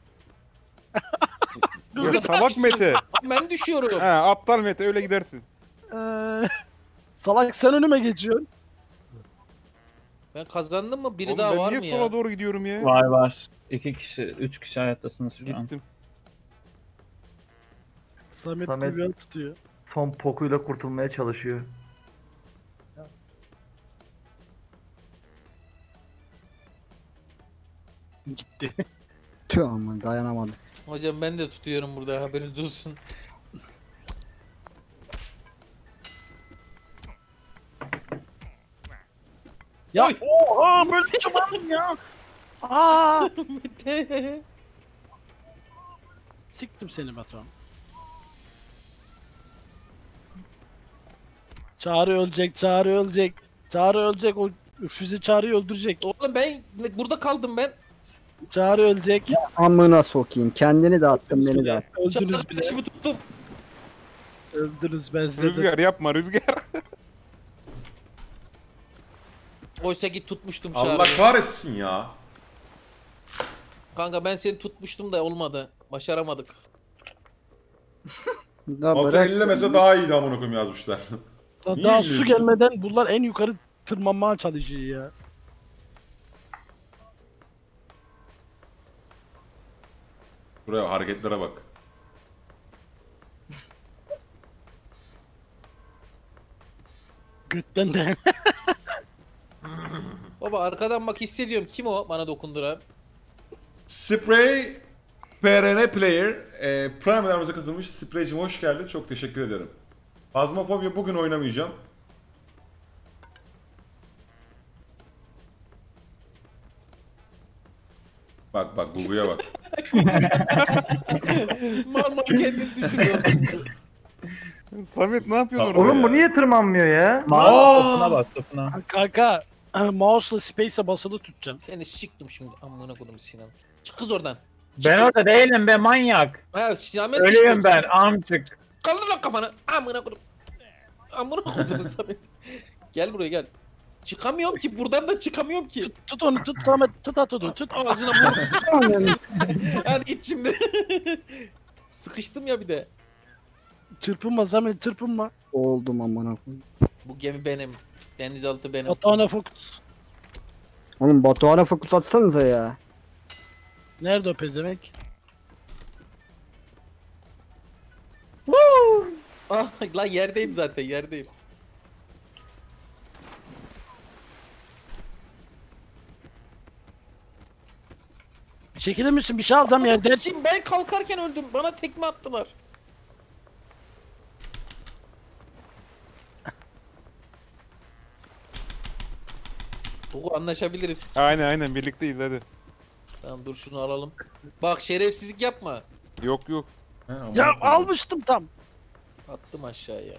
[SPEAKER 8] Ya salak Mete.
[SPEAKER 2] Ben düşüyorum.
[SPEAKER 8] He aptal Mete öyle gidersin.
[SPEAKER 4] Ee, salak sen önüme geçiyorsun.
[SPEAKER 2] Ben kazandım mı? Biri
[SPEAKER 8] Oğlum
[SPEAKER 2] daha
[SPEAKER 8] ben
[SPEAKER 2] var
[SPEAKER 8] niye
[SPEAKER 2] mı
[SPEAKER 8] sola
[SPEAKER 2] ya?
[SPEAKER 8] doğru gidiyorum ya?
[SPEAKER 5] Var var. İki kişi, üç kişi hayattasınız şu an.
[SPEAKER 8] Gittim.
[SPEAKER 4] Samet,
[SPEAKER 7] Samet-
[SPEAKER 4] Samet. tutuyor.
[SPEAKER 7] Son pokuyla kurtulmaya çalışıyor.
[SPEAKER 4] Gitti.
[SPEAKER 6] Tüh aman dayanamadım.
[SPEAKER 2] Hocam ben de tutuyorum burada haberiniz olsun.
[SPEAKER 4] Ya oha böyle çıkmadım ya. Aa!
[SPEAKER 2] Mete.
[SPEAKER 4] Siktim seni Batuhan. Çağrı ölecek, Çağrı ölecek. Çağrı ölecek, o füze Çağrı'yı öldürecek.
[SPEAKER 2] Oğlum ben burada kaldım ben.
[SPEAKER 4] Çağrı ölecek.
[SPEAKER 6] Amına sokayım. Kendini de attın beni de attın.
[SPEAKER 4] Öldünüz bile.
[SPEAKER 2] Çarpışımı tuttum.
[SPEAKER 4] Öldünüz ben size de.
[SPEAKER 8] Rüzgar yapma Rüzgar.
[SPEAKER 2] Oysa ki tutmuştum
[SPEAKER 1] Allah
[SPEAKER 2] Çağrı'yı.
[SPEAKER 1] kahretsin ya.
[SPEAKER 2] Kanka ben seni tutmuştum da olmadı. Başaramadık.
[SPEAKER 6] Da
[SPEAKER 1] Altı
[SPEAKER 6] bırak.
[SPEAKER 1] ellemese daha iyiydi amına koyayım yazmışlar.
[SPEAKER 4] Da-
[SPEAKER 1] Niye
[SPEAKER 4] Daha su
[SPEAKER 1] gülüyorsun?
[SPEAKER 4] gelmeden bunlar en yukarı tırmanmaya çalışıyor ya.
[SPEAKER 1] Buraya hareketlere bak.
[SPEAKER 4] Götten de.
[SPEAKER 2] Baba arkadan bak hissediyorum. Kim o bana dokunduran?
[SPEAKER 1] Spray P R N Player e, Prime'larımıza katılmış. Spray'cim hoş geldin. Çok teşekkür ederim. Phasmophobia bugün oynamayacağım. Bak bak Gugu'ya bak.
[SPEAKER 2] Marmara kendini düşürüyor.
[SPEAKER 8] Samet ne yapıyorsun
[SPEAKER 1] Bak,
[SPEAKER 8] orada?
[SPEAKER 7] Oğlum bu niye tırmanmıyor ya?
[SPEAKER 5] Mouse
[SPEAKER 1] Aa!
[SPEAKER 5] topuna bak topuna.
[SPEAKER 4] Kanka mouse'la space'e basılı tutacaksın.
[SPEAKER 2] Seni siktim şimdi amına kodum Sinan. Çık kız oradan.
[SPEAKER 5] Ben orada değilim be manyak.
[SPEAKER 2] Ha Sinan
[SPEAKER 5] Ölüyorum ben amcık.
[SPEAKER 2] Kaldır lan kafanı. Amına kodum. Amına kodum Samet. Gel buraya gel. Çıkamıyorum ki buradan da çıkamıyorum ki.
[SPEAKER 4] Tut onu tut Samet tut at onu tut.
[SPEAKER 2] Ağzına vur.
[SPEAKER 6] Aman.
[SPEAKER 2] Hadi git şimdi. Sıkıştım ya bir de.
[SPEAKER 4] Çırpınma Samet çırpınma.
[SPEAKER 6] Oldum amına koyayım.
[SPEAKER 2] Bu gemi benim. Denizaltı benim.
[SPEAKER 4] Batuhan'a fokus.
[SPEAKER 6] Oğlum Batuhan'a fokus atsanıza ya.
[SPEAKER 4] Nerede o pezemek?
[SPEAKER 2] Ah lan yerdeyim zaten yerdeyim.
[SPEAKER 4] Çekilir misin? Bir şey alacağım yerden.
[SPEAKER 2] Kim ben kalkarken öldüm. Bana tekme attılar. Bu anlaşabiliriz.
[SPEAKER 8] Aynen aynen birlikteyiz hadi.
[SPEAKER 2] Tamam dur şunu alalım. Bak şerefsizlik yapma.
[SPEAKER 8] Yok yok.
[SPEAKER 1] He, amına
[SPEAKER 4] Ya
[SPEAKER 1] koyayım.
[SPEAKER 4] almıştım tam.
[SPEAKER 2] Attım aşağıya.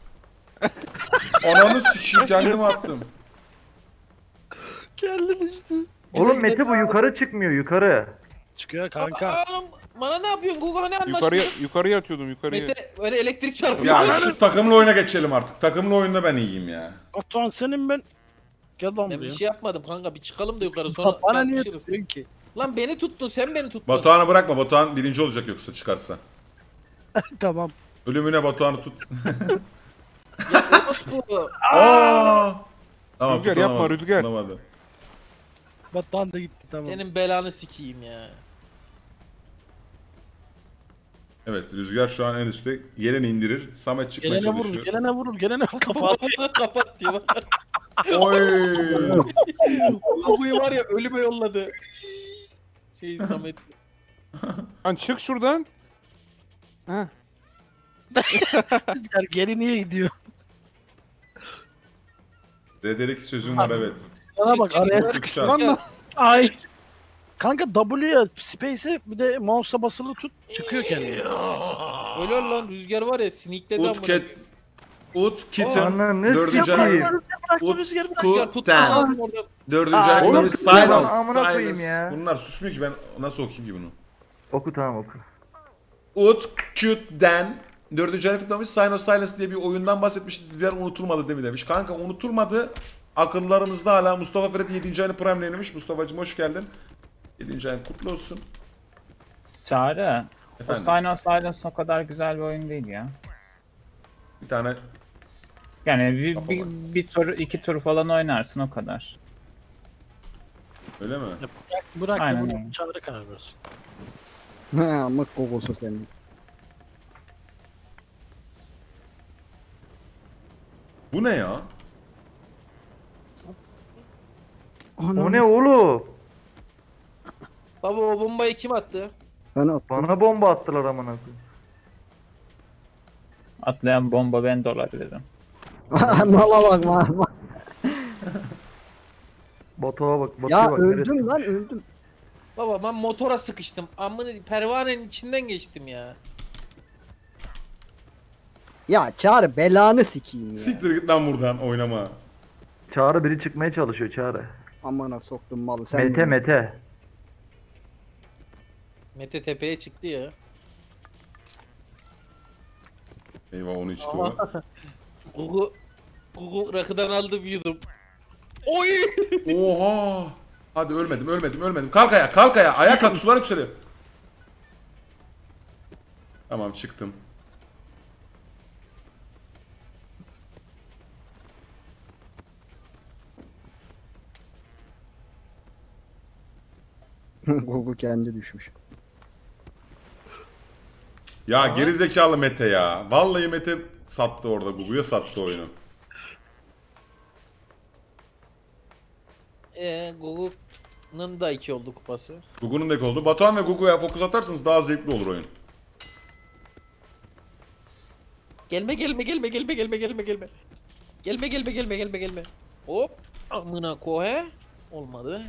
[SPEAKER 1] Ananı sikeyim kendimi attım.
[SPEAKER 4] Geldin işte.
[SPEAKER 7] Oğlum Mete bu yukarı çıkmıyor yukarı.
[SPEAKER 4] Çıkıyor kanka.
[SPEAKER 2] Aa, oğlum, bana ne yapıyorsun? Google hani anlaştın?
[SPEAKER 8] Yukarıya yukarıya atıyordum yukarıya.
[SPEAKER 2] Mete öyle elektrik çarpıyor.
[SPEAKER 1] Ya şu takımlı oyuna geçelim artık. Takımlı oyunda ben iyiyim ya.
[SPEAKER 4] Batuhan senin ben. Gel lan
[SPEAKER 2] Ben bir
[SPEAKER 4] buraya.
[SPEAKER 2] şey yapmadım kanka, bir çıkalım da yukarı sonra
[SPEAKER 4] Bana niye
[SPEAKER 2] çarpışırız.
[SPEAKER 4] tutuyorsun ki?
[SPEAKER 2] Lan beni tuttun, sen beni tuttun.
[SPEAKER 1] Batuhan'ı bırakma. Batuhan birinci olacak yoksa çıkarsa.
[SPEAKER 4] Tamam.
[SPEAKER 1] Ölümüne Batuhan'ı tut.
[SPEAKER 2] Ya orospu.
[SPEAKER 1] Aa! Tamam,
[SPEAKER 8] Rüzgar,
[SPEAKER 1] tutamadı,
[SPEAKER 8] yapma, Rüzgar.
[SPEAKER 1] tutamadı.
[SPEAKER 4] Batuhan da gitti tamam.
[SPEAKER 2] Senin belanı sikeyim ya.
[SPEAKER 1] Evet, Rüzgar şu an en üstte. Yerini indirir. Samet çıkmaya
[SPEAKER 4] Gelene vurur,
[SPEAKER 1] çalışıyor.
[SPEAKER 4] gelene vurur, gelene kapat.
[SPEAKER 2] Kapat diyor.
[SPEAKER 1] Oy!
[SPEAKER 2] Kubuyu var ya ölüme yolladı. Şey Samet.
[SPEAKER 8] Lan çık şuradan. Heh.
[SPEAKER 4] Rüzgar geri niye gidiyor?
[SPEAKER 1] Rederik sözün var evet.
[SPEAKER 4] Sana bak
[SPEAKER 2] Çık, çık,
[SPEAKER 4] araya
[SPEAKER 2] çık,
[SPEAKER 4] sıkıştın
[SPEAKER 1] çık.
[SPEAKER 4] ama.
[SPEAKER 5] Ay.
[SPEAKER 4] Kanka W'ye, Space'e bir de mouse'a basılı tut çıkıyor kendine.
[SPEAKER 2] Öyle lan, Rüzgar var ya sinikledi amına.
[SPEAKER 1] Utket Ut Kitten
[SPEAKER 7] Ananı
[SPEAKER 1] dördüncü
[SPEAKER 7] sikeyim.
[SPEAKER 1] ayakta
[SPEAKER 4] Bırak Rüzgar bırak.
[SPEAKER 2] Rüzgar tut
[SPEAKER 1] Utkuten
[SPEAKER 2] lan orada.
[SPEAKER 1] dördüncü
[SPEAKER 4] Aa,
[SPEAKER 1] ayakta
[SPEAKER 7] oğlum,
[SPEAKER 1] bir Silence
[SPEAKER 7] amına koyayım
[SPEAKER 1] Silence.
[SPEAKER 7] ya.
[SPEAKER 1] Bunlar susmuyor ki, ben nasıl okuyayım ki bunu?
[SPEAKER 7] Oku tamam oku.
[SPEAKER 1] Utkuten dördüncü ayakta kutlamış. Sign of Silence diye bir oyundan bahsetmişti. Bir yer unutulmadı değil mi demiş. Kanka unutulmadı. Akıllarımızda hala. Mustafa Ferdi yedinci ayını Prime'leymiş. Mustafa'cığım hoş geldin. yedinci ayın kutlu olsun.
[SPEAKER 5] Çağrı. O
[SPEAKER 1] Efendim
[SPEAKER 5] Sign of Silence o kadar güzel bir oyun değil ya.
[SPEAKER 1] bir tane
[SPEAKER 5] Yani bir,
[SPEAKER 1] Kafa
[SPEAKER 5] bir,
[SPEAKER 1] var.
[SPEAKER 5] bir tur, iki tur falan oynarsın o kadar.
[SPEAKER 1] öyle mi?
[SPEAKER 4] Bırak, bırak da
[SPEAKER 5] Aynen
[SPEAKER 4] bunu
[SPEAKER 5] öyle.
[SPEAKER 4] Çağrı karar versin.
[SPEAKER 6] Ha ama kokusu senin.
[SPEAKER 1] Bu ne ya?
[SPEAKER 7] O ne oğlum?
[SPEAKER 2] Baba o bombayı kim attı?
[SPEAKER 6] Ben attım.
[SPEAKER 7] Bana bomba attılar amına koyayım.
[SPEAKER 5] Atlayan bomba ben de olabilirim.
[SPEAKER 6] Mala bak mala bak.
[SPEAKER 7] Batuğa bak. Batuğa
[SPEAKER 6] Ya
[SPEAKER 7] bak.
[SPEAKER 6] öldüm
[SPEAKER 7] neresi?
[SPEAKER 6] lan öldüm.
[SPEAKER 2] Baba ben motora sıkıştım. Amını pervanenin içinden geçtim ya.
[SPEAKER 6] Ya Çağrı belanı sikeyim ya.
[SPEAKER 1] Siktir git lan buradan oynama.
[SPEAKER 7] Çağrı biri çıkmaya çalışıyor Çağrı.
[SPEAKER 6] Amına soktum malı sen.
[SPEAKER 7] Mete Mete.
[SPEAKER 2] Mete tepeye çıktı ya.
[SPEAKER 1] Eyvah onu içti o.
[SPEAKER 2] Gugu Gugu rakıdan aldı bir yudum. Oy!
[SPEAKER 1] Oha! Hadi ölmedim ölmedim ölmedim. Kalk ayağa kalk ayağa. Ayağa kalk, sular yükseliyor. Tamam çıktım.
[SPEAKER 6] Google kendi düşmüş.
[SPEAKER 1] Ya geri zekalı Mete ya. Vallahi Mete sattı orada. Gugu'ya sattı oyunu.
[SPEAKER 2] Eee Gugu'nun da iki oldu kupası.
[SPEAKER 1] Gugu'nun da oldu. Batuhan ve Gugu'ya fokus atarsanız daha zevkli olur oyun.
[SPEAKER 2] Gelme gelme gelme gelme gelme gelme gelme. Gelme gelme gelme gelme gelme. Hop. Amına kohe. Olmadı.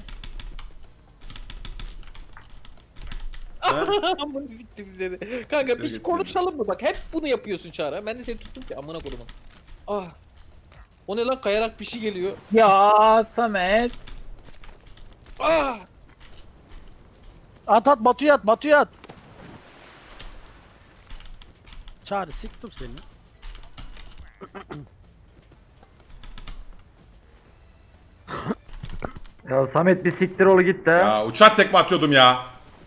[SPEAKER 2] Amına sikti bize de. Kanka bir şey
[SPEAKER 1] Getirdim.
[SPEAKER 2] konuşalım mı? Bak hep bunu yapıyorsun Çağrı. Ben de seni tuttum ki amına kodumun. Ah. O ne lan, kayarak bir şey geliyor.
[SPEAKER 5] Ya Samet.
[SPEAKER 2] Ah.
[SPEAKER 4] At at Batu'ya at Batu'ya at. Çağrı siktim seni.
[SPEAKER 7] Ya Samet bir siktir ol git de.
[SPEAKER 1] Ya uçak tekme atıyordum ya.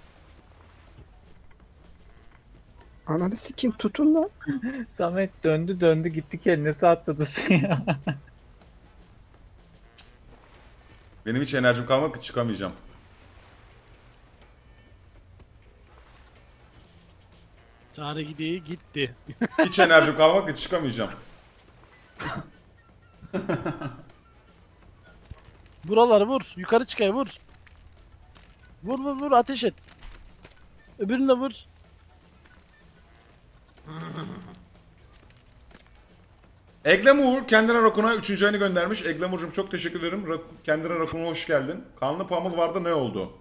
[SPEAKER 6] Ananı sikeyim tutun lan.
[SPEAKER 5] Samet döndü döndü gitti kendisi atladı suya.
[SPEAKER 1] Benim hiç enerjim kalmadı ki çıkamayacağım.
[SPEAKER 4] Çağrı gidiyor gitti.
[SPEAKER 1] Hiç enerjim kalmadı ki çıkamayacağım.
[SPEAKER 4] Buraları vur. Yukarı çıkaya vur. Vur vur vur ateş et. Öbürünü de vur.
[SPEAKER 1] Eglem Uğur kendine Rakun'a üçüncü ayını göndermiş. Eglem Uğur'cum çok teşekkür ederim. Rak kendine Rakun'a hoş geldin. Kanlı Pamul vardı, ne oldu?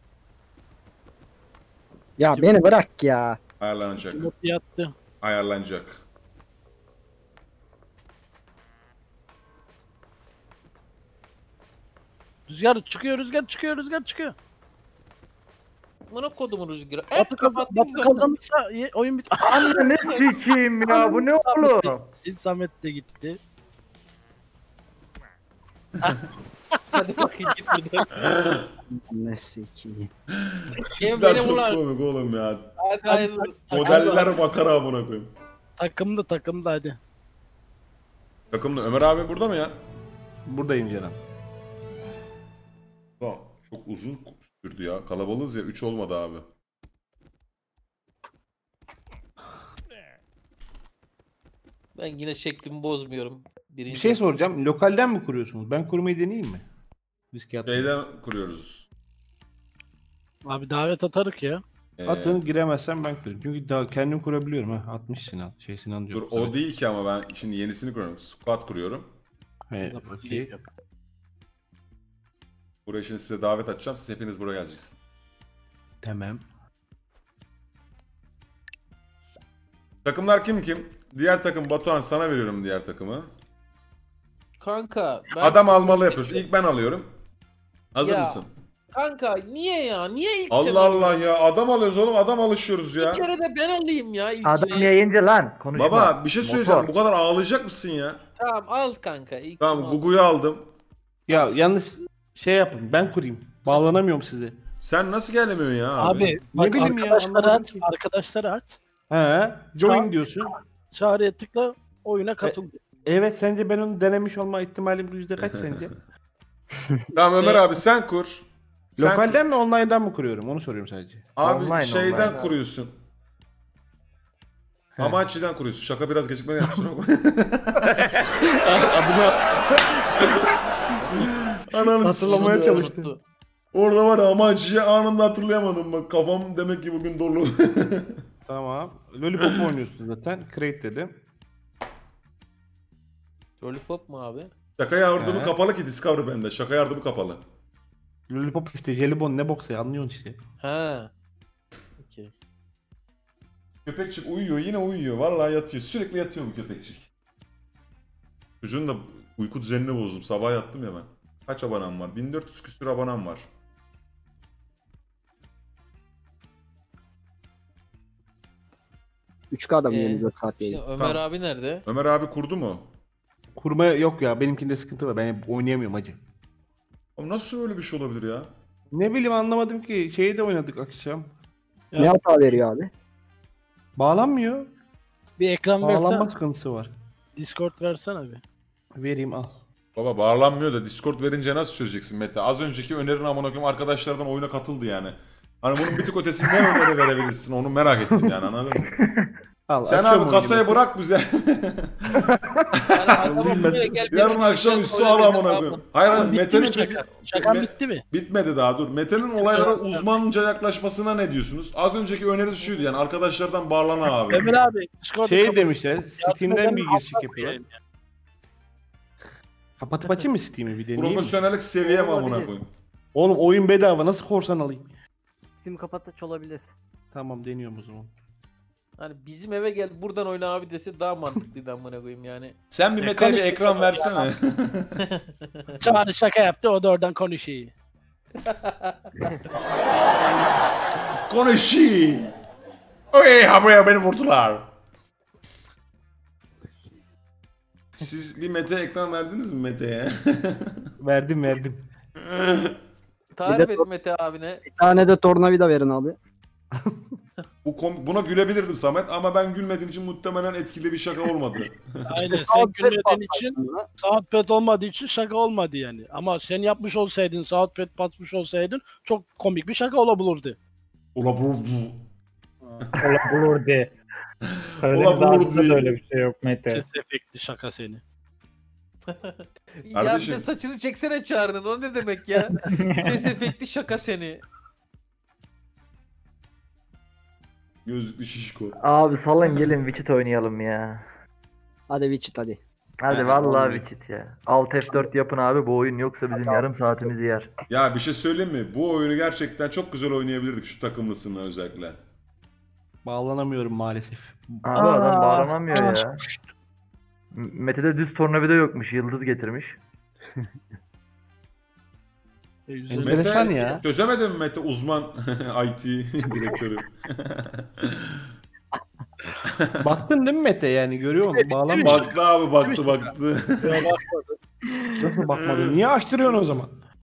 [SPEAKER 6] Ya beni bırak ya.
[SPEAKER 1] Ayarlanacak.
[SPEAKER 4] Batu'ya attı.
[SPEAKER 1] Ayarlanacak.
[SPEAKER 4] Rüzgar çıkıyor rüzgar çıkıyor rüzgar çıkıyor.
[SPEAKER 2] Amına kodumun rüzgarı. Hep
[SPEAKER 4] Batı, kazan,
[SPEAKER 2] kapattım
[SPEAKER 4] Batı
[SPEAKER 2] zaten.
[SPEAKER 4] kazanırsa ye- oyun bit.
[SPEAKER 7] Anne ne sikeyim ya bu ne oğlum?
[SPEAKER 4] Samet de gitti.
[SPEAKER 2] Hadi bakayım git buradan.
[SPEAKER 3] Ne sikiyim.
[SPEAKER 2] Gel
[SPEAKER 1] Cidden
[SPEAKER 2] benim
[SPEAKER 1] çok
[SPEAKER 2] ulan.
[SPEAKER 1] komik oğlum ya.
[SPEAKER 2] Hadi hayırlı.
[SPEAKER 1] Modeller makara amına koyayım.
[SPEAKER 4] Takımda takımda hadi.
[SPEAKER 1] Takımda Ömer abi burada mı ya?
[SPEAKER 8] Buradayım canım.
[SPEAKER 1] Aa, çok uzun sürdü ya. Kalabalığız ya. üç olmadı abi.
[SPEAKER 2] Ben yine şeklimi bozmuyorum. Birinci.
[SPEAKER 8] Bir şey soracağım. Lokalden mi kuruyorsunuz? Ben kurmayı deneyeyim mi? Riske atmayın.
[SPEAKER 1] Şeyden kuruyoruz.
[SPEAKER 4] Abi davet atarık ya.
[SPEAKER 1] Ee,
[SPEAKER 8] Atın giremezsem ben kurayım. Çünkü daha kendim kurabiliyorum ha. altmış Sinan. Şey Sinan
[SPEAKER 1] Dur
[SPEAKER 8] diyorum.
[SPEAKER 1] o değil ki ama ben şimdi yenisini kuruyorum. Squad kuruyorum.
[SPEAKER 8] He, okey.
[SPEAKER 1] Buraya şimdi size davet açacağım. Siz hepiniz buraya geleceksiniz.
[SPEAKER 8] Tamam.
[SPEAKER 1] Takımlar kim kim? Diğer takım Batuhan, sana veriyorum diğer takımı.
[SPEAKER 2] Kanka ben...
[SPEAKER 1] Adam almalı yapıyorsun. İlk ben alıyorum. Hazır
[SPEAKER 2] Ya,
[SPEAKER 1] mısın?
[SPEAKER 2] Kanka niye ya? Niye ilk sen
[SPEAKER 1] Allah Allah
[SPEAKER 2] alıyorsun?
[SPEAKER 1] ya. Adam alıyoruz oğlum. Adam alışıyoruz ya.
[SPEAKER 2] Bir kere de ben alayım ya ilkini.
[SPEAKER 7] Adam yayıncı lan konuşma.
[SPEAKER 1] Baba bir şey söyleyeceğim.
[SPEAKER 7] Motor.
[SPEAKER 1] Bu kadar ağlayacak mısın ya?
[SPEAKER 2] Tamam al kanka. İlkini
[SPEAKER 1] Tamam
[SPEAKER 2] al.
[SPEAKER 1] Gugu'yu aldım.
[SPEAKER 8] Ya yalnız şey yapın. Ben kurayım. Bağlanamıyorum size.
[SPEAKER 1] Sen nasıl gelemiyorsun ya abi?
[SPEAKER 4] Abi, bak
[SPEAKER 8] bileyim ya,
[SPEAKER 4] arkadaşları
[SPEAKER 8] anlamadım
[SPEAKER 4] aç.
[SPEAKER 8] ki.
[SPEAKER 4] Arkadaşları aç.
[SPEAKER 8] He. Join
[SPEAKER 4] Tamam.
[SPEAKER 8] diyorsun.
[SPEAKER 4] Çağrıya tıkla oyuna katıl.
[SPEAKER 8] Evet sence ben onu denemiş olma ihtimalim yüzde kaç sence?
[SPEAKER 1] Tamam Ömer abi sen kur. Sen
[SPEAKER 8] Lokalden mi online'dan mı kuruyorum? Onu soruyorum sadece.
[SPEAKER 1] kur. Abi
[SPEAKER 7] Online,
[SPEAKER 1] şeyden
[SPEAKER 7] online.
[SPEAKER 1] kuruyorsun.
[SPEAKER 8] He.
[SPEAKER 1] Amaçlı'dan kuruyorsun. Şaka biraz gecikmeli yapmışsın ama.
[SPEAKER 8] Adını
[SPEAKER 1] Ananı
[SPEAKER 8] Hatırlamaya
[SPEAKER 1] sikeyim ya.
[SPEAKER 8] çalıştım.
[SPEAKER 2] Unuttu.
[SPEAKER 1] Orada var ya Amaçlı'yı anında hatırlayamadım bak. Kafam demek ki bugün dolu.
[SPEAKER 8] Tamam. Lollipop mu oynuyorsun zaten? Create dedim.
[SPEAKER 2] Lollipop mu abi?
[SPEAKER 1] Şaka yardımı
[SPEAKER 8] He.
[SPEAKER 1] kapalı ki Discovery bende. Şaka yardımı kapalı.
[SPEAKER 8] Lollipop işte jelibon ne boksa ya, anlıyorsun işte.
[SPEAKER 2] Ha. Okey.
[SPEAKER 1] Köpekçik uyuyor yine uyuyor. Vallahi yatıyor. Sürekli yatıyor bu köpekçik. Çocuğun da uyku düzenini bozdum. Sabah yattım ya ben. Kaç abonem var? bin dört yüz küsür abonem var.
[SPEAKER 3] üç K'da mı
[SPEAKER 2] Ee,
[SPEAKER 3] yirmi dört saat
[SPEAKER 2] Şimdi
[SPEAKER 3] yayın?
[SPEAKER 2] Ömer
[SPEAKER 1] Tamam.
[SPEAKER 2] abi nerede?
[SPEAKER 1] Ömer abi kurdu mu?
[SPEAKER 8] Kurma yok ya, benimkinde sıkıntı var. Ben oynayamıyorum hacı.
[SPEAKER 1] Oğlum nasıl öyle bir şey olabilir ya?
[SPEAKER 8] Ne bileyim, anlamadım ki. Şeyi de oynadık akşam.
[SPEAKER 4] Ya.
[SPEAKER 3] Ne hata veriyor abi?
[SPEAKER 8] Bağlanmıyor.
[SPEAKER 4] Bir ekran
[SPEAKER 8] Bağlanma
[SPEAKER 4] versen.
[SPEAKER 8] sıkıntısı var.
[SPEAKER 4] Discord versene bir.
[SPEAKER 8] Vereyim al.
[SPEAKER 1] Baba bağlanmıyor da Discord verince nasıl çözeceksin Mete? Az önceki önerin amına koyayım arkadaşlardan oyuna katıldı yani. Hani bunun bir tık ötesinde ne öneri verebilirsin onu merak ettim yani anladın mı?
[SPEAKER 8] Al,
[SPEAKER 1] Sen
[SPEAKER 8] açıyorum
[SPEAKER 1] abi kasayı
[SPEAKER 8] oyunu.
[SPEAKER 1] bırak bize.
[SPEAKER 2] Yani adamı buraya gel.
[SPEAKER 1] Yarın
[SPEAKER 2] benim
[SPEAKER 1] akşam
[SPEAKER 2] güzel
[SPEAKER 1] üstü
[SPEAKER 2] oyna
[SPEAKER 1] al
[SPEAKER 2] dedim
[SPEAKER 1] amına
[SPEAKER 2] abi.
[SPEAKER 1] koyayım. Hayır hayır
[SPEAKER 4] Bitti
[SPEAKER 1] Mete'nin
[SPEAKER 4] mi
[SPEAKER 1] peki...
[SPEAKER 4] şaka? Şakan
[SPEAKER 1] Me-
[SPEAKER 4] bitti mi?
[SPEAKER 1] Bitmedi daha dur. Mete'nin olaylara uzmanca yaklaşmasına ne diyorsunuz? Az önceki öneri şuydu yani arkadaşlardan bağlana abi.
[SPEAKER 4] Ömer abi. Discord'u
[SPEAKER 8] Şey
[SPEAKER 4] kapat.
[SPEAKER 8] demişler. Steam'den
[SPEAKER 4] Yardım
[SPEAKER 8] bir
[SPEAKER 4] eden
[SPEAKER 8] giriş
[SPEAKER 4] Allah
[SPEAKER 8] yapıyorlar.
[SPEAKER 4] koyayım ya.
[SPEAKER 8] Kapatıp açayım mı Steam'i bir deneyeyim mi?
[SPEAKER 1] Profesyonellik seviye mi amına koyayım?
[SPEAKER 8] Oğlum oyun bedava, nasıl korsan alayım?
[SPEAKER 6] Steam kapataç olabilir.
[SPEAKER 8] Tamam, deniyorum o zaman.
[SPEAKER 2] Hani bizim eve gel buradan oyna abi dese daha mantıklıydı amına koyayım yani.
[SPEAKER 1] Sen bir Mete'ye bir
[SPEAKER 4] konuştuk
[SPEAKER 1] ekran
[SPEAKER 4] sana
[SPEAKER 1] versene.
[SPEAKER 4] Çağrı şaka yaptı, o da oradan konuşuyor.
[SPEAKER 1] Konuşayım. Oy ha buraya beni vurdular. Siz bir Mete ekran verdiniz mi Mete'ye?
[SPEAKER 8] Verdim verdim.
[SPEAKER 2] Tarif et Mete abine.
[SPEAKER 3] Bir tane de tornavida verin abi.
[SPEAKER 1] Bu kom- buna gülebilirdim Samet ama ben gülmediğim için muhtemelen etkili bir şaka olmadı.
[SPEAKER 4] Aynen, sen
[SPEAKER 3] Soundpad
[SPEAKER 4] gülmediğin için,
[SPEAKER 3] bassaydın
[SPEAKER 4] Soundpad olmadığı için şaka olmadı yani. Ama sen yapmış olsaydın, Soundpad basmış olsaydın çok komik bir şaka olabilirdi.
[SPEAKER 1] Ola bu bu.
[SPEAKER 5] Olabilir de. Öyle
[SPEAKER 1] Olabilir
[SPEAKER 5] bir ağzında
[SPEAKER 1] diye.
[SPEAKER 5] da öyle bir şey yok Mete.
[SPEAKER 4] Ses efekti şaka seni.
[SPEAKER 2] Ya bir
[SPEAKER 1] Kardeşim.
[SPEAKER 2] de saçını çeksene Çağrı'nın o ne demek ya? Ses efekti şaka seni.
[SPEAKER 1] Gözlüklü şişko.
[SPEAKER 7] Abi salın gelin Witcher oynayalım ya.
[SPEAKER 3] Hadi Witcher hadi.
[SPEAKER 7] Hadi
[SPEAKER 1] Hadi
[SPEAKER 7] vallahi
[SPEAKER 1] oğlum.
[SPEAKER 7] Witcher ya. Alt F dört yapın abi, bu oyun yoksa bizim yarım saatimizi yer.
[SPEAKER 1] Ya bir şey söyleyeyim mi? Bu oyunu gerçekten çok güzel oynayabilirdik şu takımlısını özellikle.
[SPEAKER 8] Bağlanamıyorum maalesef.
[SPEAKER 7] Abi adam bağlanamıyor
[SPEAKER 4] Aa,
[SPEAKER 7] ya. M- Mete'de düz tornavida yokmuş, yıldız getirmiş.
[SPEAKER 4] E, yüz elli.
[SPEAKER 1] Mete,
[SPEAKER 8] Enteresan ya.
[SPEAKER 1] Çözemedin mi Mete uzman I T direktörü?
[SPEAKER 8] Baktın değil mi Mete yani görüyor musun? Bağlanma.
[SPEAKER 1] Baktı abi baktı baktı.
[SPEAKER 4] Ya bakmadı.
[SPEAKER 8] Nasıl bakmadın? Niye açtırıyorsun o zaman?